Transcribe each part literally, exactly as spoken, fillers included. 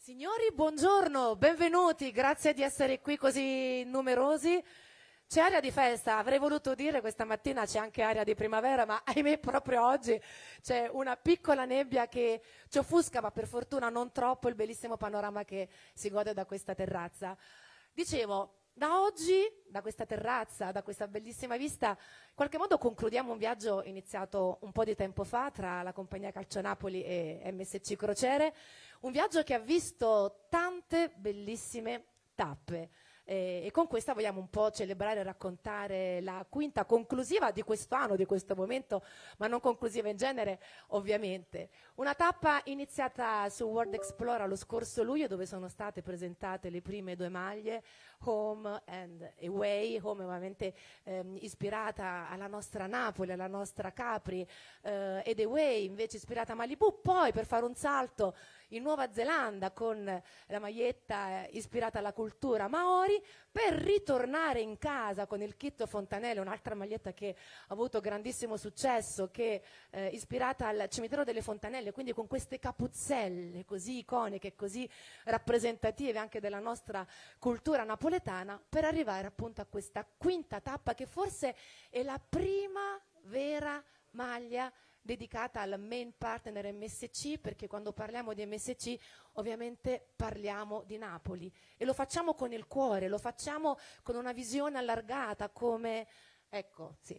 Signori, buongiorno, benvenuti, grazie di essere qui così numerosi. C'è aria di festa, avrei voluto dire questa mattina c'è anche aria di primavera, ma ahimè proprio oggi c'è una piccola nebbia che ci offusca, ma per fortuna non troppo, il bellissimo panorama che si gode da questa terrazza. Dicevo, da oggi, da questa terrazza, da questa bellissima vista, in qualche modo concludiamo un viaggio iniziato un po' di tempo fa tra la compagnia Calcio Napoli e M S C Crociere, un viaggio che ha visto tante bellissime tappe. Eh, e con questa vogliamo un po' celebrare e raccontare la quinta conclusiva di quest'anno, di questo momento, ma non conclusiva in genere, ovviamente. Una tappa iniziata su World Explorer lo scorso luglio, dove sono state presentate le prime due maglie, Home and Away, Home ovviamente ehm, ispirata alla nostra Napoli, alla nostra Capri, eh, ed Away invece ispirata a Malibu, poi per fare un salto in Nuova Zelanda con la maglietta eh, ispirata alla cultura Maori, per ritornare in casa con il kit Fontanelle, un'altra maglietta che ha avuto grandissimo successo, che è eh, ispirata al cimitero delle Fontanelle, quindi con queste capuzzelle così iconiche, così rappresentative anche della nostra cultura napoletana, per arrivare appunto a questa quinta tappa che forse è la prima vera maglia dedicata al main partner M S C, perché quando parliamo di M S C ovviamente parliamo di Napoli e lo facciamo con il cuore, lo facciamo con una visione allargata come, ecco, sì,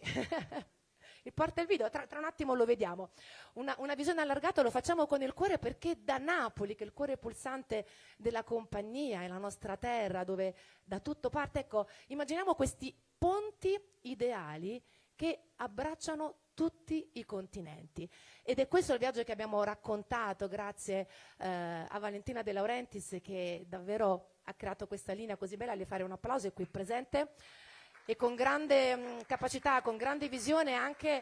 il porta il video, tra, tra un attimo lo vediamo, una, una visione allargata lo facciamo con il cuore perché da Napoli, che è il cuore pulsante della compagnia, è la nostra terra dove da tutto parte, ecco, immaginiamo questi ponti ideali che abbracciano tutti i continenti ed è questo il viaggio che abbiamo raccontato grazie eh, a Valentina De Laurentiis, che davvero ha creato questa linea così bella. Le fare un applauso, è qui presente e con grande mh, capacità, con grande visione, anche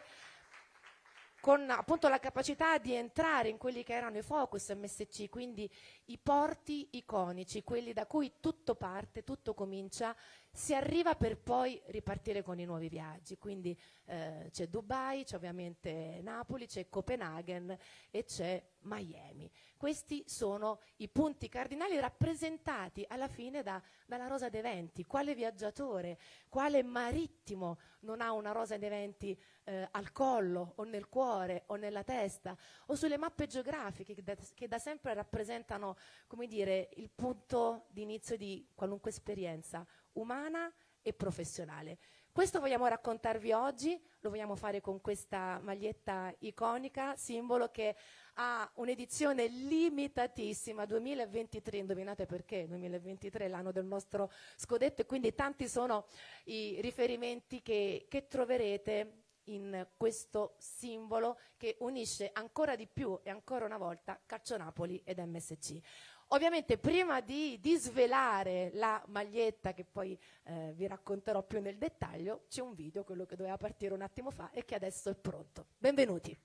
con appunto la capacità di entrare in quelli che erano i focus M S C, quindi i porti iconici, quelli da cui tutto parte, tutto comincia, si arriva per poi ripartire con i nuovi viaggi. Quindi eh, c'è Dubai, c'è ovviamente Napoli, c'è Copenaghen e c'è Miami. Questi sono i punti cardinali rappresentati alla fine da, dalla rosa dei venti. Quale viaggiatore, quale marittimo non ha una rosa dei venti eh, al collo o nel cuore o nella testa o sulle mappe geografiche che da, che da sempre rappresentano, come dire, il punto di inizio di qualunque esperienza umana e professionale. Questo vogliamo raccontarvi oggi, lo vogliamo fare con questa maglietta iconica, simbolo che ha un'edizione limitatissima, duemilaventitré, indovinate perché? duemilaventitré è l'anno del nostro scudetto e quindi tanti sono i riferimenti che, che troverete in questo simbolo che unisce ancora di più e ancora una volta Calcio Napoli ed M S C. Ovviamente prima di, di svelare la maglietta che poi eh, vi racconterò più nel dettaglio, c'è un video, quello che doveva partire un attimo fa e che adesso è pronto. Benvenuti.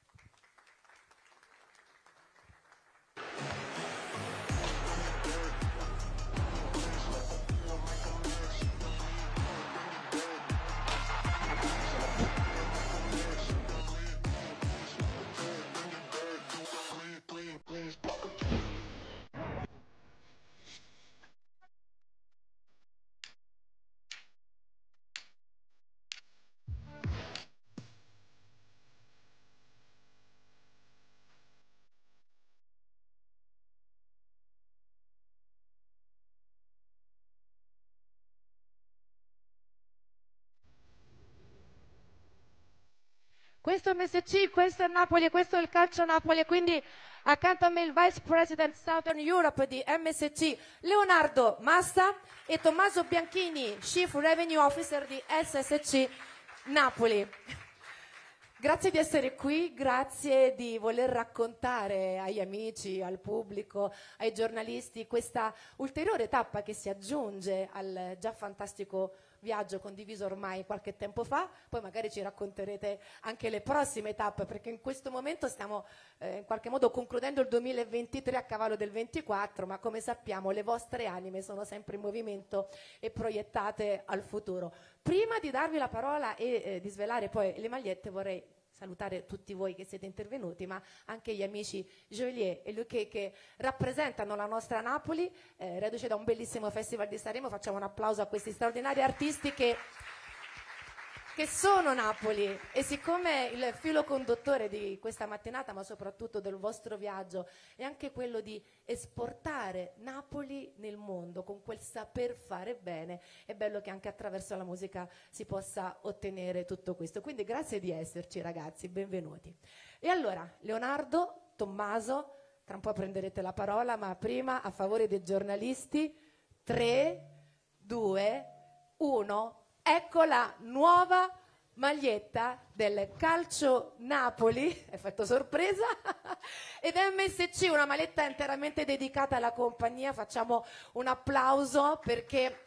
Questo è M S C, questo è Napoli, questo è il Calcio Napoli, quindi accanto a me il Vice President Southern Europe di M S C, Leonardo Massa, e Tommaso Bianchini, Chief Revenue Officer di S S C Napoli. Grazie di essere qui, grazie di voler raccontare agli amici, al pubblico, ai giornalisti questa ulteriore tappa che si aggiunge al già fantastico viaggio condiviso ormai qualche tempo fa. Poi magari ci racconterete anche le prossime tappe, perché in questo momento stiamo eh, in qualche modo concludendo il duemilaventitré a cavallo del ventiquattro, ma come sappiamo le vostre anime sono sempre in movimento e proiettate al futuro. Prima di darvi la parola e eh, di svelare poi le magliette, vorrei salutare tutti voi che siete intervenuti, ma anche gli amici Joliet e Luque che rappresentano la nostra Napoli, eh, reduce da un bellissimo festival di Sanremo. Facciamo un applauso a questi straordinari artisti che, che sono Napoli, e siccome il filo conduttore di questa mattinata, ma soprattutto del vostro viaggio, è anche quello di esportare Napoli nel mondo con quel saper fare bene, è bello che anche attraverso la musica si possa ottenere tutto questo. Quindi grazie di esserci, ragazzi, benvenuti. E allora, Leonardo, Tommaso, tra un po' prenderete la parola, ma prima, a favore dei giornalisti, tre, due, uno, ecco la nuova maglietta del Calcio Napoli, effetto sorpresa, ed M S C, una maglietta interamente dedicata alla compagnia. Facciamo un applauso perché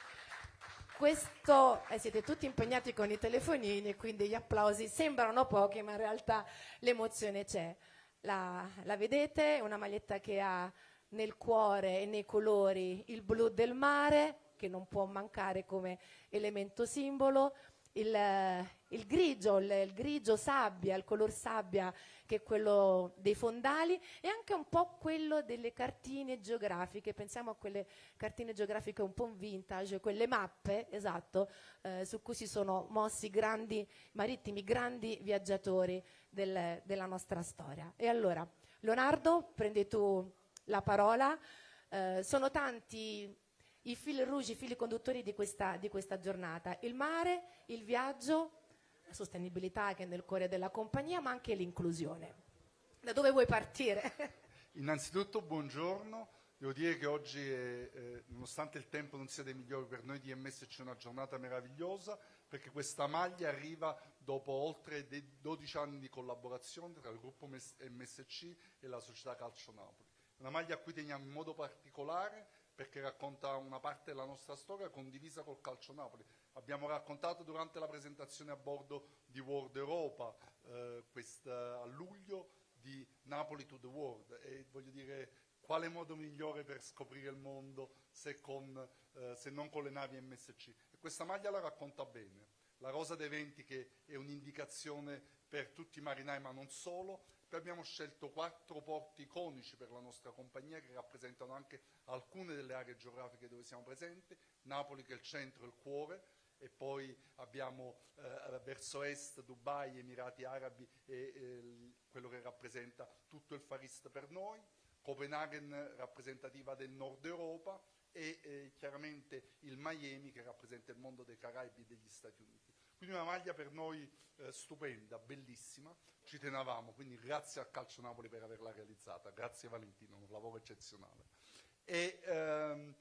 questo, eh, siete tutti impegnati con i telefonini, quindi gli applausi sembrano pochi, ma in realtà l'emozione c'è. La, la vedete? Una maglietta che ha nel cuore e nei colori il blu del mare, che non può mancare come elemento simbolo, il, il grigio, il, il grigio sabbia, il color sabbia, che è quello dei fondali, e anche un po' quello delle cartine geografiche. Pensiamo a quelle cartine geografiche un po' vintage, quelle mappe, esatto, eh, su cui si sono mossi grandi marittimi, grandi viaggiatori del, della nostra storia. E allora, Leonardo, prendi tu la parola. Eh, sono tanti i fil rouge, i fili conduttori di questa, di questa giornata: il mare, il viaggio, la sostenibilità che è nel cuore della compagnia, ma anche l'inclusione. Da dove vuoi partire? Innanzitutto buongiorno, devo dire che oggi, è, eh, nonostante il tempo non sia dei migliori per noi di M S C, è una giornata meravigliosa, perché questa maglia arriva dopo oltre dodici anni di collaborazione tra il gruppo M S C e la società Calcio Napoli. Una maglia a cui teniamo in modo particolare perché racconta una parte della nostra storia condivisa col Calcio Napoli. Abbiamo raccontato durante la presentazione a bordo di World Europa eh, questa, a luglio, di Napoli to the World, e voglio dire, quale modo migliore per scoprire il mondo se, con, eh, se non con le navi M S C. E questa maglia la racconta bene. La rosa dei venti, che è un'indicazione per tutti i marinai ma non solo. Poi abbiamo scelto quattro porti iconici per la nostra compagnia che rappresentano anche alcune delle aree geografiche dove siamo presenti. Napoli, che è il centro e il cuore, e poi abbiamo eh, verso est Dubai, Emirati Arabi e eh, quello che rappresenta tutto il Far East per noi, Copenaghen rappresentativa del Nord Europa e eh, chiaramente il Miami che rappresenta il mondo dei Caraibi e degli Stati Uniti. Quindi una maglia per noi eh, stupenda, bellissima, ci tenevamo, quindi grazie al Calcio Napoli per averla realizzata, grazie Valentino, un lavoro eccezionale. E, ehm,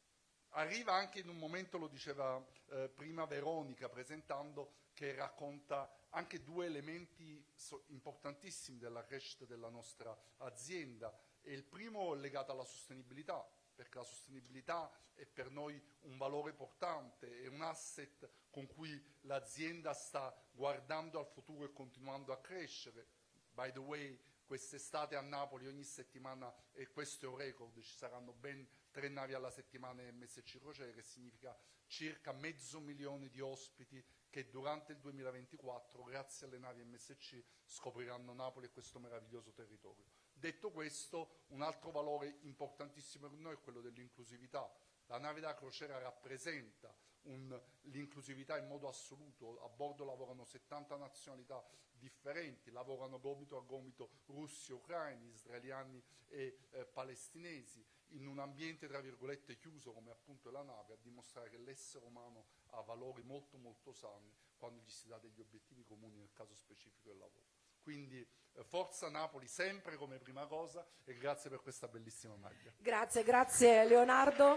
arriva anche in un momento, lo diceva eh, prima Veronica presentando, che racconta anche due elementi so- importantissimi della crescita della nostra azienda. E il primo è legato alla sostenibilità, perché la sostenibilità è per noi un valore portante, è un asset con cui l'azienda sta guardando al futuro e continuando a crescere. By the way, quest'estate a Napoli ogni settimana, e questo è un record, ci saranno ben tre navi alla settimana M S C Crociere, che significa circa mezzo milione di ospiti che durante il duemilaventiquattro, grazie alle navi M S C, scopriranno Napoli e questo meraviglioso territorio. Detto questo, un altro valore importantissimo per noi è quello dell'inclusività. La nave da crociera rappresenta l'inclusività in modo assoluto. A bordo lavorano settanta nazionalità differenti, lavorano gomito a gomito russi, ucraini, israeliani e eh, palestinesi, in un ambiente tra virgolette chiuso come appunto è la nave, a dimostrare che l'essere umano ha valori molto molto sani quando gli si dà degli obiettivi comuni, nel caso specifico del lavoro. Quindi eh, forza Napoli sempre come prima cosa, e grazie per questa bellissima maglia. Grazie, grazie Leonardo.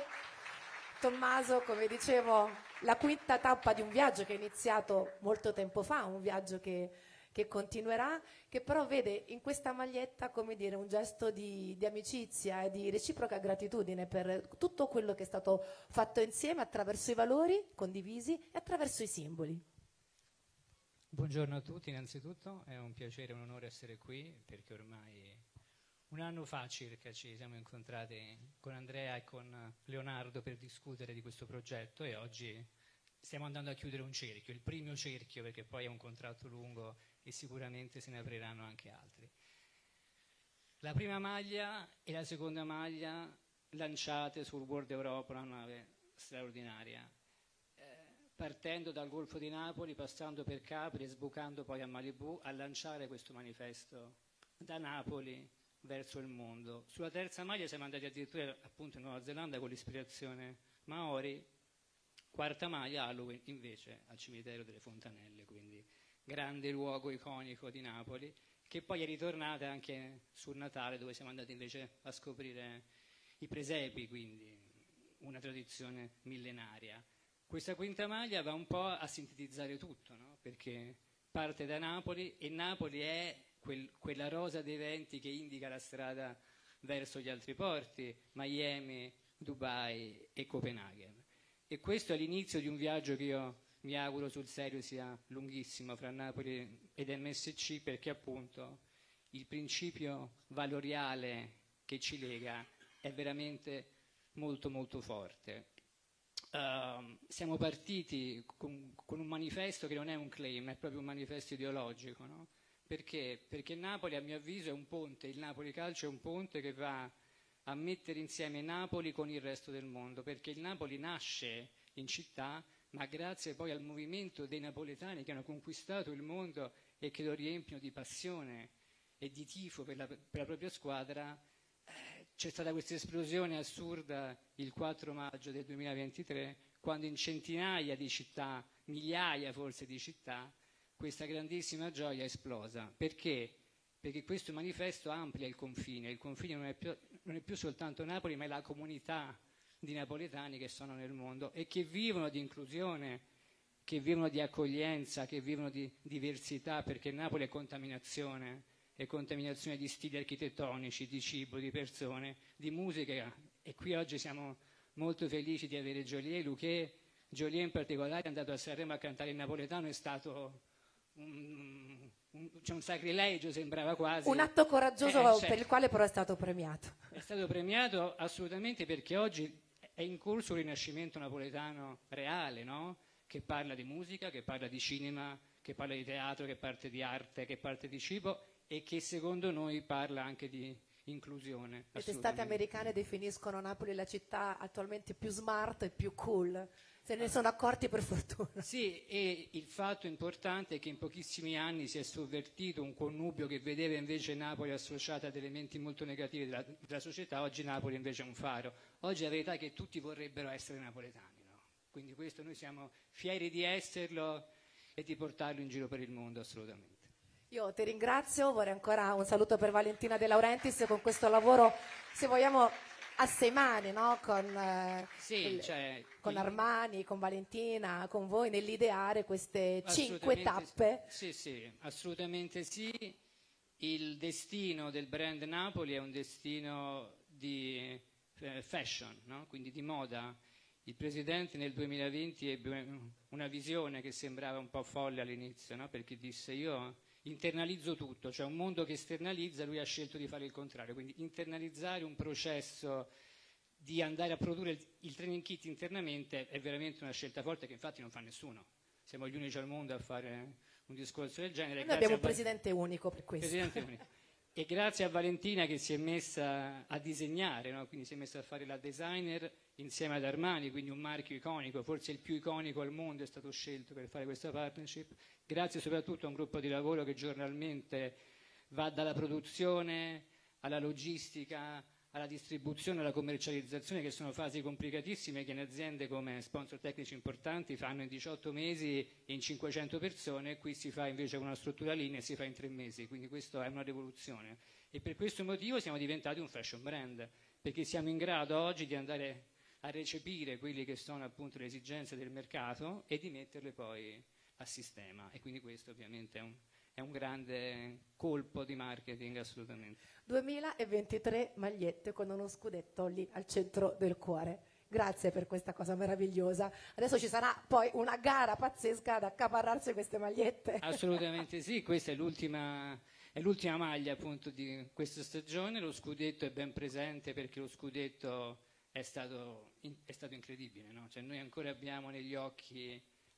Tommaso, come dicevo, la quinta tappa di un viaggio che è iniziato molto tempo fa, un viaggio che, che continuerà, che però vede in questa maglietta, come dire, un gesto di, di amicizia e di reciproca gratitudine per tutto quello che è stato fatto insieme attraverso i valori condivisi e attraverso i simboli. Buongiorno a tutti, innanzitutto è un piacere e un onore essere qui, perché ormai un anno fa circa ci siamo incontrati con Andrea e con Leonardo per discutere di questo progetto, e oggi stiamo andando a chiudere un cerchio, il primo cerchio, perché poi è un contratto lungo e sicuramente se ne apriranno anche altri. La prima maglia e la seconda maglia lanciate sul World Europa, una nave straordinaria, eh, partendo dal Golfo di Napoli, passando per Capri e sbucando poi a Malibu, a lanciare questo manifesto da Napoli verso il mondo. Sulla terza maglia siamo andati addirittura appunto in Nuova Zelanda con l'ispirazione Maori, quarta maglia Halloween invece al cimitero delle Fontanelle, quindi grande luogo iconico di Napoli, che poi è ritornata anche sul Natale, dove siamo andati invece a scoprire i presepi, quindi una tradizione millenaria. Questa quinta maglia va un po' a sintetizzare tutto, no? Perché parte da Napoli e Napoli è quel, quella rosa dei venti che indica la strada verso gli altri porti, Miami, Dubai e Copenaghen. E questo è l'inizio di un viaggio che io mi auguro sul serio sia lunghissimo fra Napoli ed M S C, perché appunto il principio valoriale che ci lega è veramente molto molto forte. Uh, siamo partiti con, con un manifesto che non è un claim, è proprio un manifesto ideologico, no? Perché? Perché Napoli, a mio avviso, è un ponte, il Napoli Calcio è un ponte che va a mettere insieme Napoli con il resto del mondo, perché il Napoli nasce in città, ma grazie poi al movimento dei napoletani che hanno conquistato il mondo e che lo riempiono di passione e di tifo per la, per la propria squadra, eh, c'è stata questa esplosione assurda il quattro maggio del duemilaventitré, quando in centinaia di città, migliaia forse di città, questa grandissima gioia è esplosa. Perché? Perché questo manifesto amplia il confine, il confine non è più, non è più soltanto Napoli, ma è la comunità di napoletani che sono nel mondo e che vivono di inclusione, che vivono di accoglienza, che vivono di diversità, perché Napoli è contaminazione, è contaminazione di stili architettonici, di cibo, di persone, di musica. E qui oggi siamo molto felici di avere Joliet, Luché. Joliet in particolare è andato a Sanremo a cantare in napoletano, è stato un, un, cioè un sacrilegio, sembrava quasi. Un atto coraggioso eh, cioè, per il quale però è stato premiato. È stato premiato assolutamente, perché oggi è in corso un rinascimento napoletano reale, no? Che parla di musica, che parla di cinema, che parla di teatro, che parla di arte, che parla di cibo e che secondo noi parla anche di inclusione. Le testate americane definiscono Napoli la città attualmente più smart e più cool. Se ne sono accorti per fortuna. Sì, e il fatto importante è che in pochissimi anni si è sovvertito un connubio che vedeva invece Napoli associata ad elementi molto negativi della, della società. Oggi Napoli invece è un faro. Oggi la verità è che tutti vorrebbero essere napoletani, no? Quindi questo noi siamo fieri di esserlo e di portarlo in giro per il mondo, assolutamente. Io ti ringrazio, vorrei ancora un saluto per Valentina De Laurentiis con questo lavoro, se vogliamo, a sei mani, no? Con, eh, sì, il, cioè, con il... Armani, con Valentina, con voi nell'ideare queste cinque tappe. Sì, sì, assolutamente sì. Il destino del brand Napoli è un destino di eh, fashion, no? Quindi di moda. Il Presidente nel duemilaventi ebbe una visione che sembrava un po' folle all'inizio, no? Perché disse: io internalizzo tutto, cioè un mondo che esternalizza, lui ha scelto di fare il contrario, quindi internalizzare un processo di andare a produrre il, il training kit internamente è veramente una scelta forte che infatti non fa nessuno. Siamo gli unici al mondo a fare un discorso del genere. Noi abbiamo un presidente unico per questo. Presidente unico. E grazie a Valentina che si è messa a disegnare, no? Quindi si è messa a fare la designer insieme ad Armani, quindi un marchio iconico, forse il più iconico al mondo è stato scelto per fare questa partnership. Grazie soprattutto a un gruppo di lavoro che giornalmente va dalla produzione alla logistica, alla distribuzione, alla commercializzazione, che sono fasi complicatissime che in aziende come sponsor tecnici importanti fanno in diciotto mesi e in cinquecento persone, e qui si fa invece con una struttura linea e si fa in tre mesi, quindi questa è una rivoluzione. E per questo motivo siamo diventati un fashion brand, perché siamo in grado oggi di andare a recepire quelle che sono appunto le esigenze del mercato e di metterle poi a sistema, e quindi questo ovviamente è un, è un grande colpo di marketing, assolutamente. duemilaventitré magliette con uno scudetto lì al centro del cuore. Grazie per questa cosa meravigliosa. Adesso ci sarà poi una gara pazzesca ad accaparrarsi queste magliette. Assolutamente sì, questa è l'ultima, è l'ultima maglia appunto di questa stagione. Lo scudetto è ben presente perché lo scudetto è stato, è stato incredibile, no? Cioè noi ancora abbiamo negli occhi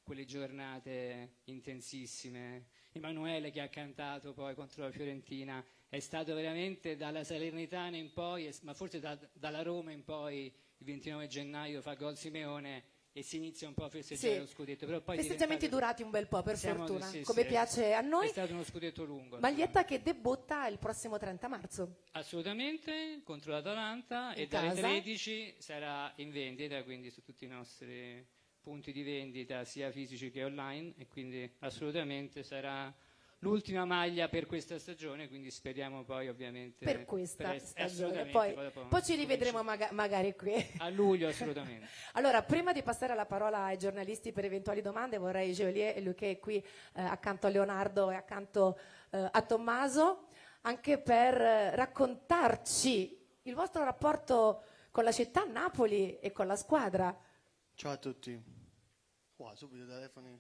quelle giornate intensissime. Emanuele, che ha cantato poi contro la Fiorentina, è stato veramente dalla Salernitana in poi, ma forse da, dalla Roma in poi, il ventinove gennaio fa gol Simeone e si inizia un po' a festeggiare Sì. lo scudetto. Però poi Festeggiamenti durati un bel po', per Siamo- fortuna, sì, come sì, piace a noi. È stato uno scudetto lungo. Maglietta che debutta il prossimo trenta marzo. Assolutamente, contro l'Atalanta, In e dalle casa. tredici sarà in vendita, quindi su tutti i nostri punti di vendita sia fisici che online, e quindi assolutamente sarà l'ultima maglia per questa stagione, quindi speriamo poi ovviamente Per questa est- stagione. assolutamente, Poi, dopo poi ci rivedremo cominci- maga- magari qui. a luglio assolutamente. Allora, prima di passare la parola ai giornalisti per eventuali domande, vorrei Geolier, lui che è qui eh, accanto a Leonardo e accanto eh, a Tommaso, anche per eh, raccontarci il vostro rapporto con la città Napoli e con la squadra. Ciao a tutti. Qua, subito i telefoni.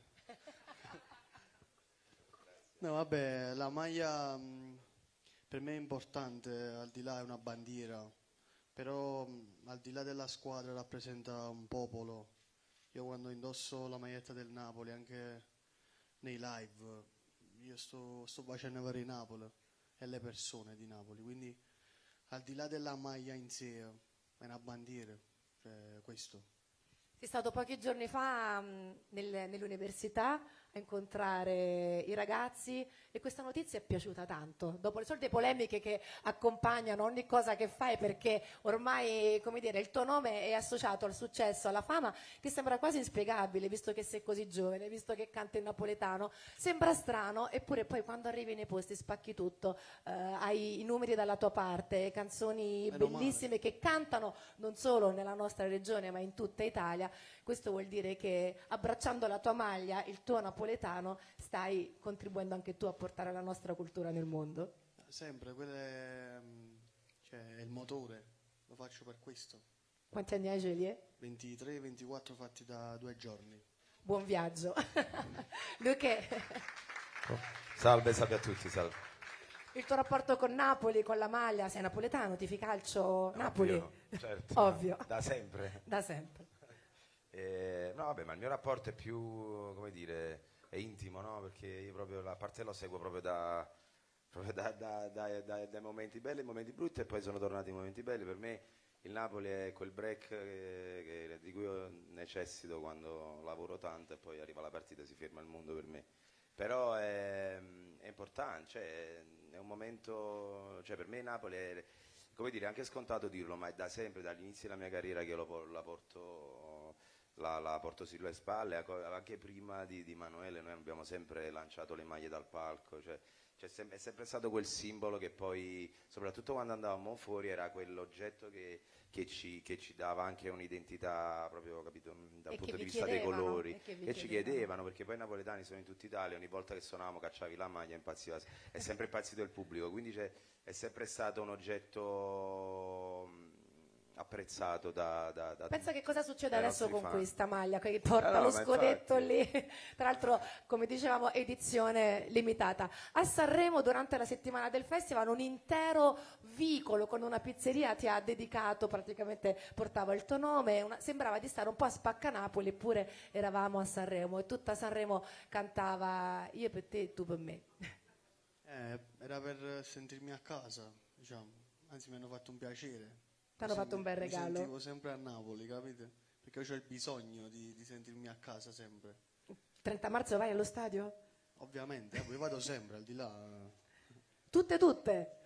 No, vabbè, la maglia mh, per me è importante, al di là è una bandiera, però mh, al di là della squadra rappresenta un popolo. Io quando indosso la maglietta del Napoli, anche nei live, io sto, sto facendo vedere Napoli e le persone di Napoli, quindi al di là della maglia in sé è una bandiera, cioè questo. Sei stato pochi giorni fa mh, nel- nell'università a incontrare i ragazzi e questa notizia è piaciuta tanto. Dopo le solite polemiche che accompagnano ogni cosa che fai, perché ormai, come dire, il tuo nome è associato al successo, alla fama, che sembra quasi inspiegabile, visto che sei così giovane, visto che canti in napoletano. Sembra strano, eppure poi quando arrivi nei posti spacchi tutto, eh, hai i numeri dalla tua parte, canzoni Meno bellissime che cantano non solo nella nostra regione ma in tutta Italia. Questo vuol dire che abbracciando la tua maglia, il tuo napoletano, stai contribuendo anche tu a portare la nostra cultura nel mondo. Sempre, quello è, mm, cioè, è il motore, lo faccio per questo. Quanti anni hai, Geolier? ventitré ventiquattro fatti da due giorni. Buon viaggio. Lui che Salve, salve a tutti, salve. il tuo rapporto con Napoli, con la maglia, sei napoletano, tifi calcio Napoli? Ovvio, certo, Ovvio. da sempre. Da sempre. Eh, no, vabbè, ma il mio rapporto è più, come dire, è intimo, no? Perché io proprio la parte lo seguo proprio da, proprio da, da- da- da- dai momenti belli ai momenti brutti, e poi sono tornati i momenti belli. Per me il Napoli è quel break che- che- di cui io necessito quando lavoro tanto e poi arriva la partita e si ferma il mondo per me. Però è, è importante, cioè, è un momento, cioè per me Napoli è, come dire, anche scontato dirlo, ma è da sempre, dall'inizio della mia carriera che lo por- la porto, la, la porto sulle spalle, anche prima di, di Emanuele noi abbiamo sempre lanciato le maglie dal palco, cioè, c'è sem- è sempre stato quel simbolo che poi, soprattutto quando andavamo fuori, era quell'oggetto che, che, ci, che ci dava anche un'identità proprio, capito, dal E che punto vi di vista dei chiedevano, colori, e che vi e ci chiedevano. chiedevano, perché poi i napoletani sono in tutta Italia, ogni volta che suonavamo cacciavi la maglia, impazziva, è sempre impazzito il pubblico, quindi c'è, è sempre stato un oggetto mh, apprezzato da, da, da Pensa che cosa succede dai adesso nostri con fan. questa maglia che porta Eh no, lo ma scudetto infatti. lì, tra l'altro come dicevamo edizione limitata. A Sanremo durante la settimana del festival un intero vicolo con una pizzeria ti ha dedicato, praticamente portava il tuo nome, una- sembrava di stare un po' a Spaccanapoli, eppure eravamo a Sanremo e tutta Sanremo cantava io per te, tu per me. Eh, era per sentirmi a casa, diciamo. Anzi, mi hanno fatto un piacere. Ti hanno Mi fatto un bel senti- regalo. Mi sentivo sempre a Napoli, capite? Perché io ho il bisogno di, di sentirmi a casa sempre. trenta marzo vai allo stadio? Ovviamente, eh, poi vado sempre, al di là. Tutte, tutte?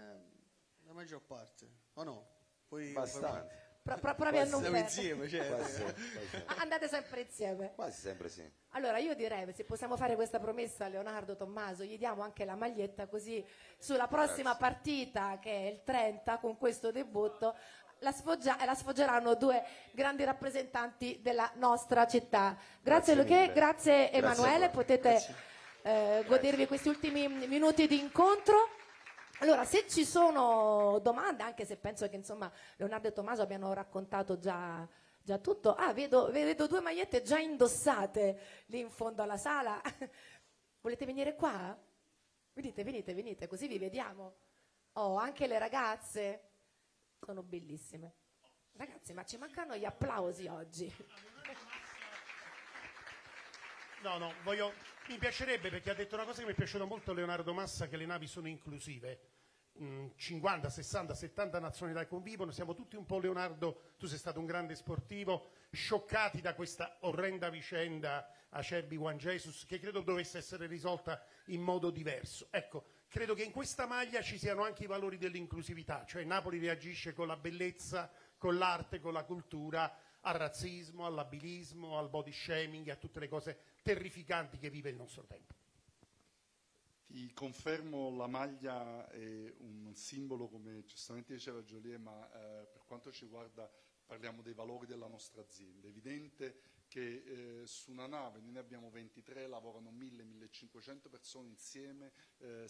eh, la maggior parte. O no? Poi Abbastanza. Pro- pro- provi a non Siamo perdere. insieme, cioè. Quasi sempre, quasi sempre. Andate sempre insieme. Quasi sempre sì. Allora io direi, se possiamo fare questa promessa a Leonardo, Tommaso, gli diamo anche la maglietta, così sulla prossima partita, che è il trenta, con questo debutto, la, sfoggia- la sfoggeranno due grandi rappresentanti della nostra città. Grazie, Grazie Luché, mille. grazie Grazie a Emanuele, voi. potete eh, godervi questi ultimi minuti di incontro. Allora, se ci sono domande, anche se penso che insomma Leonardo e Tommaso abbiano raccontato già, già tutto. Ah, vedo, vedo due magliette già indossate lì in fondo alla sala. Volete venire qua? Venite, venite, venite, così vi vediamo. Oh, anche le ragazze sono bellissime. Ragazzi, ma ci mancano gli applausi oggi. No, no, voglio, mi piacerebbe, perché ha detto una cosa che mi è piaciuta molto Leonardo Massa, che le navi sono inclusive. Mm, cinquanta, sessanta, settanta nazionalità convivono, siamo tutti un po', Leonardo, tu sei stato un grande sportivo, scioccati da questa orrenda vicenda Acerbi Juan Jesus, che credo dovesse essere risolta in modo diverso. Ecco, credo che in questa maglia ci siano anche i valori dell'inclusività, cioè Napoli reagisce con la bellezza, con l'arte, con la cultura, al razzismo, all'abilismo, al body shaming, a tutte le cose terrificanti che vive il nostro tempo. Ti confermo, la maglia è un simbolo, come giustamente diceva Joliet, ma eh, per quanto ci riguarda parliamo dei valori della nostra azienda. È evidente che eh, su una nave noi ne abbiamo ventitré, lavorano mille millecinquecento persone insieme, eh,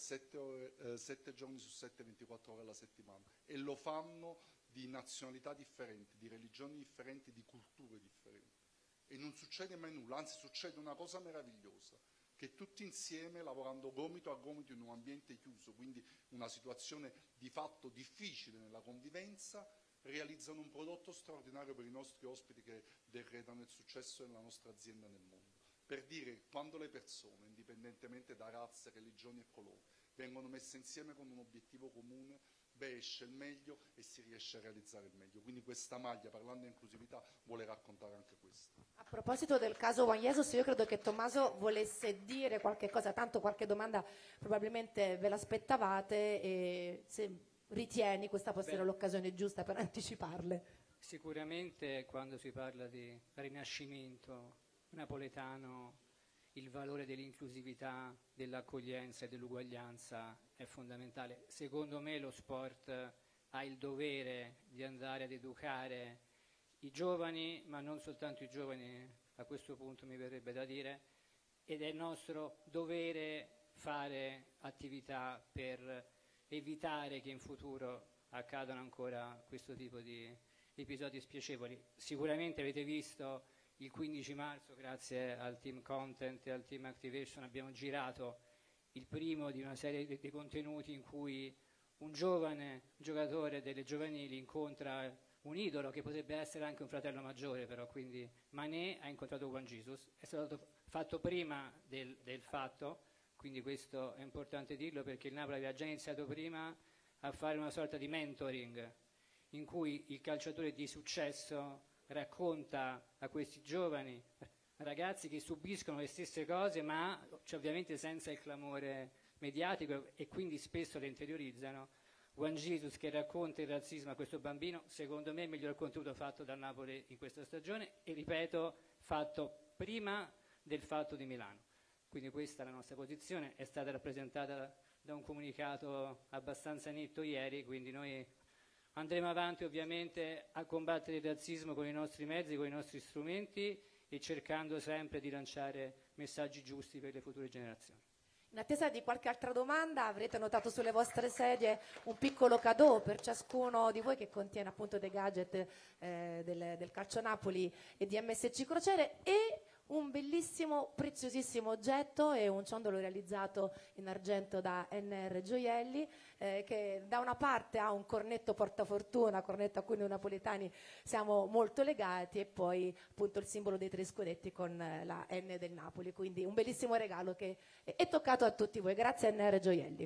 sette giorni su sette, ventiquattro ore alla settimana, e lo fanno di nazionalità differenti, di religioni differenti, di culture differenti. E non succede mai nulla, anzi succede una cosa meravigliosa, che tutti insieme, lavorando gomito a gomito in un ambiente chiuso, quindi una situazione di fatto difficile nella convivenza, realizzano un prodotto straordinario per i nostri ospiti che decretano il successo della nostra azienda nel mondo. Per dire che quando le persone, indipendentemente da razze, religioni e colori, vengono messe insieme con un obiettivo comune, beh, esce il meglio e si riesce a realizzare il meglio. Quindi questa maglia, parlando di inclusività, vuole raccontare anche questo. A proposito del caso Juan Jesus, io credo che Tommaso volesse dire qualche cosa, tanto qualche domanda probabilmente ve l'aspettavate, e se ritieni questa può essere l'occasione giusta per anticiparle. Sicuramente quando si parla di rinascimento napoletano il valore dell'inclusività, dell'accoglienza e dell'uguaglianza è fondamentale. Secondo me lo sport ha il dovere di andare ad educare i giovani, ma non soltanto i giovani, a questo punto mi verrebbe da dire, ed è nostro dovere fare attività per evitare che in futuro accadano ancora questo tipo di episodi spiacevoli. Sicuramente avete visto il quindici marzo, grazie al team content e al team activation, abbiamo girato il primo di una serie di, di contenuti in cui un giovane giocatore delle giovanili incontra un idolo che potrebbe essere anche un fratello maggiore, però, quindi Mané ha incontrato Juan Jesus, è stato fatto prima del, del fatto, quindi questo è importante dirlo, perché il Napoli aveva già iniziato prima a fare una sorta di mentoring in cui il calciatore di successo racconta a questi giovani ragazzi che subiscono le stesse cose, ma cioè, ovviamente senza il clamore mediatico, e quindi spesso le interiorizzano. Juan Jesus che racconta il razzismo a questo bambino, secondo me è il miglior contenuto fatto dal Napoli in questa stagione, e ripeto, fatto prima del fatto di Milano. Quindi questa è la nostra posizione, è stata rappresentata da un comunicato abbastanza netto ieri, quindi noi andremo avanti ovviamente a combattere il razzismo con i nostri mezzi, con i nostri strumenti, e cercando sempre di lanciare messaggi giusti per le future generazioni. In attesa di qualche altra domanda, avrete notato sulle vostre sedie un piccolo cadeau per ciascuno di voi, che contiene appunto dei gadget eh, del, del Calcio Napoli e di M S C Crociere, e un bellissimo, preziosissimo oggetto, è un ciondolo realizzato in argento da N R Gioielli, eh, che da una parte ha un cornetto portafortuna, cornetto a cui noi napoletani siamo molto legati, e poi appunto il simbolo dei tre scudetti con eh, la N del Napoli, quindi un bellissimo regalo che è, è toccato a tutti voi. Grazie a N R Gioielli.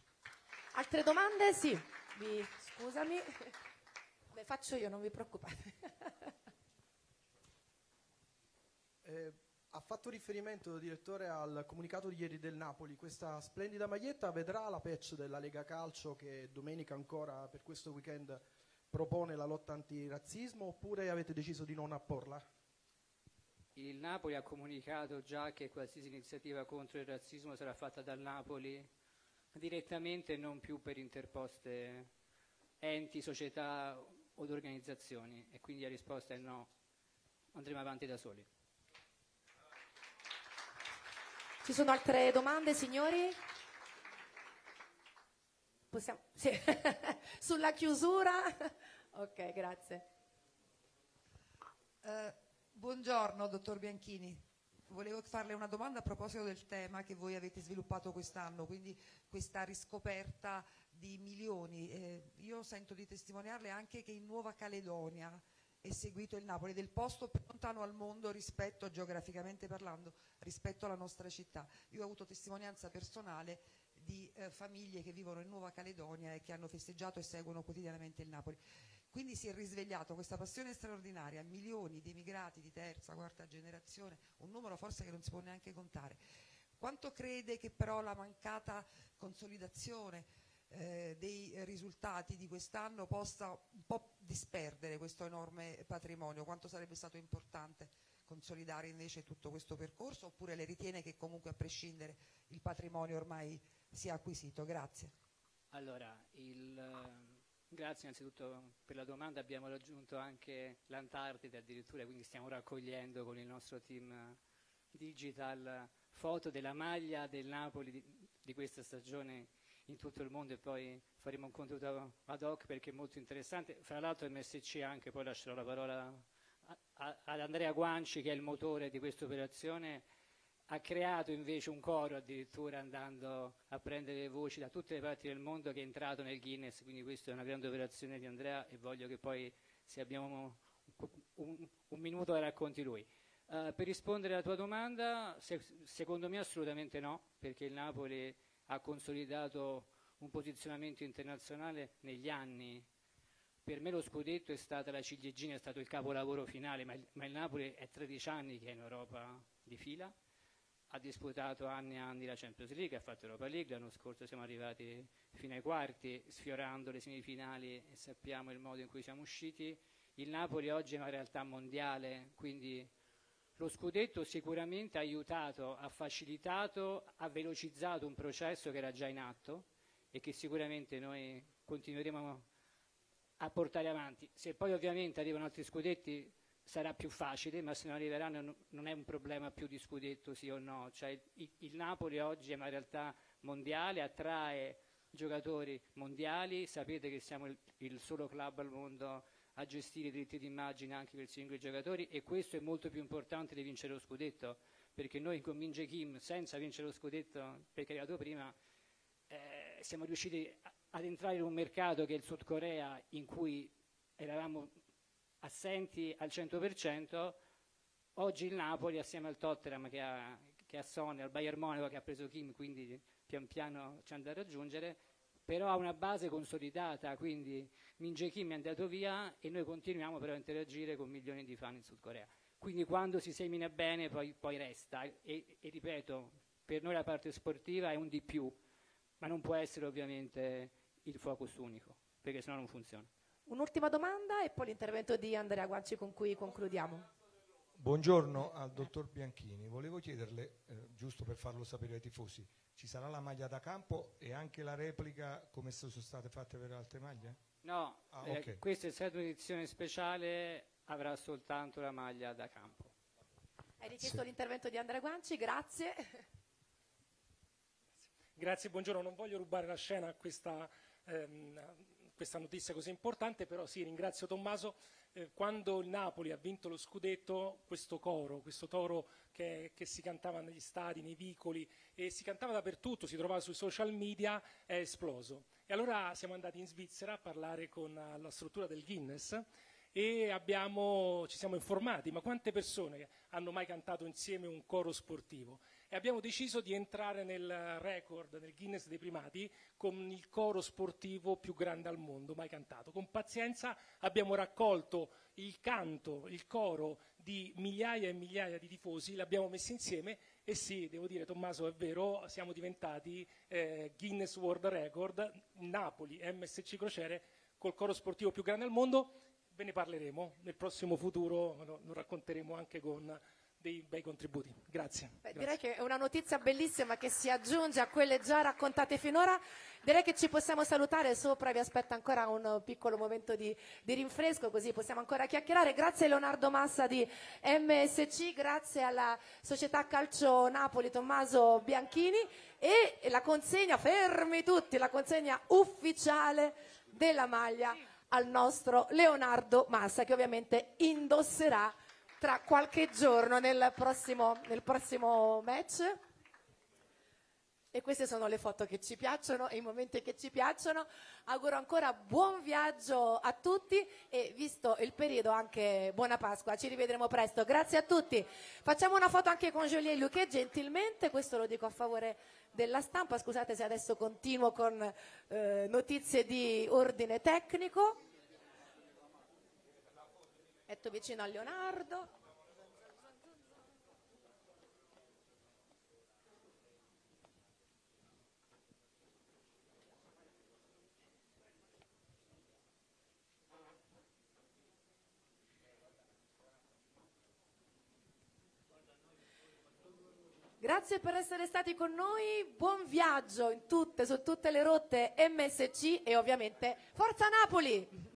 Altre domande? Sì, vi, scusami, le faccio io, non vi preoccupate. Eh, ha fatto riferimento, direttore, al comunicato di ieri del Napoli. Questa splendida maglietta vedrà la patch della Lega Calcio, che domenica ancora per questo weekend propone la lotta antirazzismo, oppure avete deciso di non apporla? Il Napoli ha comunicato già che qualsiasi iniziativa contro il razzismo sarà fatta dal Napoli direttamente e non più per interposte enti, società o organizzazioni, e quindi la risposta è no, andremo avanti da soli. Ci sono altre domande, signori? Possiamo? Sì. Sulla chiusura? Ok, grazie. Eh, buongiorno, dottor Bianchini. Volevo farle una domanda a proposito del tema che voi avete sviluppato quest'anno, quindi questa riscoperta di milioni. Eh, io sento di testimoniarle anche che in Nuova Caledonia e seguito il Napoli, del posto più lontano al mondo rispetto, geograficamente parlando, rispetto alla nostra città. Io ho avuto testimonianza personale di eh, famiglie che vivono in Nuova Caledonia e che hanno festeggiato e seguono quotidianamente il Napoli. Quindi si è risvegliato questa passione straordinaria, milioni di emigrati di terza, quarta generazione, un numero forse che non si può neanche contare. Quanto crede che però la mancata consolidazione eh, dei risultati di quest'anno possa un po' disperdere questo enorme patrimonio? Quanto sarebbe stato importante consolidare invece tutto questo percorso, oppure le ritiene che comunque a prescindere il patrimonio ormai sia acquisito? Grazie. Allora, il... Grazie innanzitutto per la domanda, abbiamo raggiunto anche l'Antartide addirittura, quindi stiamo raccogliendo con il nostro team digital foto della maglia del Napoli di, di questa stagione in tutto il mondo, e poi faremo un contenuto ad hoc perché è molto interessante. Fra l'altro M S C anche, poi lascerò la parola a, a, ad Andrea Guanci, che è il motore di questa operazione, ha creato invece un coro addirittura andando a prendere voci da tutte le parti del mondo, che è entrato nel Guinness, quindi questa è una grande operazione di Andrea e voglio che poi, se abbiamo un, un minuto, la racconti lui. Uh, per rispondere alla tua domanda, se, secondo me assolutamente no, perché il Napoli ha consolidato un posizionamento internazionale negli anni. Per me lo scudetto è stata la ciliegina, è stato il capolavoro finale, ma il, ma il Napoli è tredici anni che è in Europa di fila. Ha disputato anni e anni la Champions League, ha fatto Europa League, l'anno scorso siamo arrivati fino ai quarti, sfiorando le semifinali e sappiamo il modo in cui siamo usciti. Il Napoli oggi è una realtà mondiale, quindi lo scudetto sicuramente ha aiutato, ha facilitato, ha velocizzato un processo che era già in atto e che sicuramente noi continueremo a portare avanti. Se poi ovviamente arrivano altri scudetti sarà più facile, ma se non arriveranno non è un problema più di scudetto sì o no, cioè il, il Napoli oggi è una realtà mondiale, attrae giocatori mondiali, sapete che siamo il, il solo club al mondo a gestire i diritti d'immagine anche per singoli giocatori, e questo è molto più importante di vincere lo scudetto, perché noi con Min-Jae Kim, senza vincere lo scudetto perché è arrivato prima, eh, siamo riusciti a, ad entrare in un mercato che è il Sud Corea, in cui eravamo assenti al cento per cento. Oggi il Napoli, assieme al Tottenham che ha, che ha Sonny, al Bayern Monaco che ha preso Kim, quindi pian piano ci andrà a raggiungere, però ha una base consolidata, quindi Min-Jae Kim è andato via e noi continuiamo però a interagire con milioni di fan in Sud Corea. Quindi quando si semina bene poi, poi resta, e, e ripeto, per noi la parte sportiva è un di più, ma non può essere ovviamente il focus unico, perché sennò non funziona. Un'ultima domanda e poi l'intervento di Andrea Guanci con cui concludiamo. Buongiorno al dottor Bianchini, volevo chiederle, eh, giusto per farlo sapere ai tifosi, ci sarà la maglia da campo e anche la replica come sono state fatte per altre maglie? No, ah, eh, okay. Questa è stata un'edizione speciale, avrà soltanto la maglia da campo. Hai richiesto sì. l'intervento di Andrea Guanci, grazie. Grazie, buongiorno, non voglio rubare la scena a questa... Ehm, questa notizia così importante, però sì, ringrazio Tommaso. Eh, quando il Napoli ha vinto lo scudetto, questo coro, questo coro che, che si cantava negli stadi, nei vicoli, e si cantava dappertutto, si trovava sui social media, è esploso. E allora siamo andati in Svizzera a parlare con la struttura del Guinness e abbiamo, ci siamo informati, ma quante persone hanno mai cantato insieme un coro sportivo? E abbiamo deciso di entrare nel record, nel Guinness dei primati, con il coro sportivo più grande al mondo mai cantato. Con pazienza abbiamo raccolto il canto, il coro di migliaia e migliaia di tifosi, l'abbiamo messi insieme e sì, devo dire Tommaso, è vero, siamo diventati eh, Guinness World Record, Napoli, M S C Crociere, col coro sportivo più grande al mondo. Ve ne parleremo nel prossimo futuro, lo, lo racconteremo anche con dei bei contributi. Grazie. Beh, Grazie. direi che è una notizia bellissima che si aggiunge a quelle già raccontate finora. Direi che ci possiamo salutare, sopra vi aspetta ancora un piccolo momento di, di rinfresco, così possiamo ancora chiacchierare. Grazie a Leonardo Massa di M S C, grazie alla Società Calcio Napoli Tommaso Bianchini, e la consegna, fermi tutti, la consegna ufficiale della maglia al nostro Leonardo Massa, che ovviamente indosserà tra qualche giorno nel prossimo, nel prossimo match. E queste sono le foto che ci piacciono e i momenti che ci piacciono. Auguro ancora buon viaggio a tutti e visto il periodo anche buona Pasqua. Ci rivedremo presto. Grazie a tutti. Facciamo una foto anche con Jolie Luquet gentilmente. Questo lo dico a favore della stampa. Scusate se adesso continuo con eh, notizie di ordine tecnico. Metto vicino a Leonardo. Grazie per essere stati con noi, buon viaggio in tutte, su tutte le rotte M S C e ovviamente Forza Napoli!